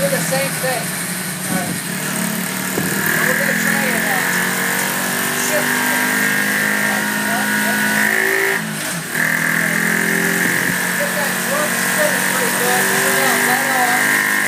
do the same thing. Alright. We're going to try and shift it. Get that drum spinning pretty good. Then we're going to let off.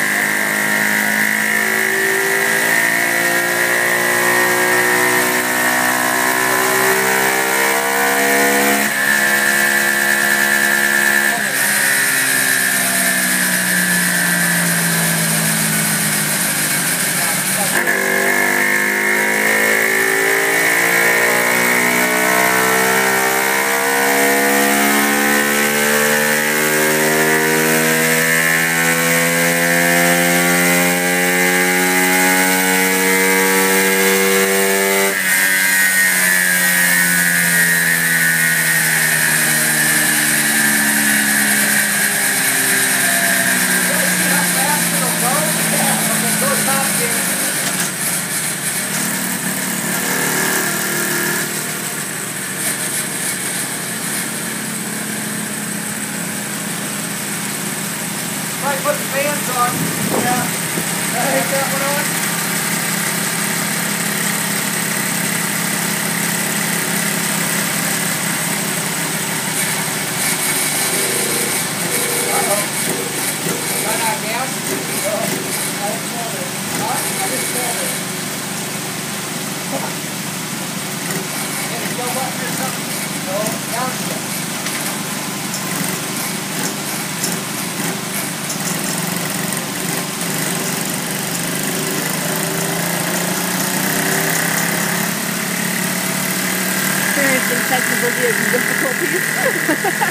Probably put the fans on. Yeah. Take that one on. Uh-oh. Got out of gas? No. I just smelled it. Huh? I just smelled it. Hit a kill button or something? No. Downshift. Experiencing technical difficulties.